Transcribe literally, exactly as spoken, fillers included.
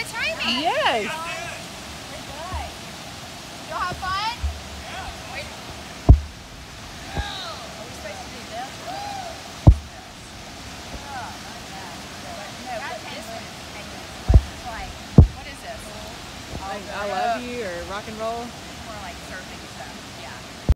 timing. Yes. We're good. Y'all have fun? Yeah. Wait. Are we supposed to do this? Oh, not that. No, but this one is hanging. It's like, what is this? Like I love you or rock and roll.